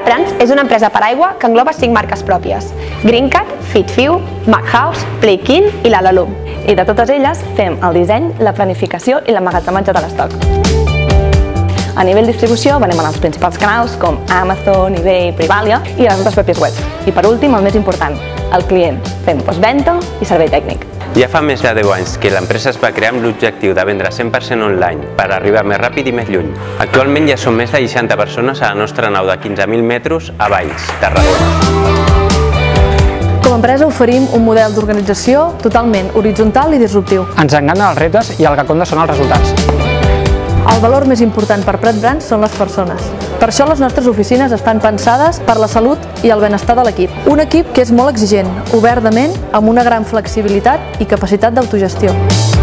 Brands és una empresa paraigua que engloba 5 marques pròpies: Greencat, FitFew, McHouse, Playkin i l'Alalum. I de totes elles fem el disseny, la planificació i l'emmagatzematge de l'estoc. A nivell distribució venem en els principals canals com Amazon, eBay, Privalia i les nostres pròpies webs. I per últim, el més important, el client. Fem postvenda i servei tècnic. Ja fa més de 10 anys que l'empresa es va crear amb l'objectiu de vendre 100% online per arribar més ràpid i més lluny. Actualment ja són més de 60 persones a la nostra nau de 15.000 metres a Valls, Tarragona. Com a empresa oferim un model d'organització totalment horitzontal i disruptiu. Ens encanten els reptes i el que compta són els resultats. El valor més important per Prat Brands són les persones. Per això les nostres oficines estan pensades per la salut i el benestar de l'equip. Un equip que és molt exigent, obert de ment, amb una gran flexibilitat i capacitat d'autogestió.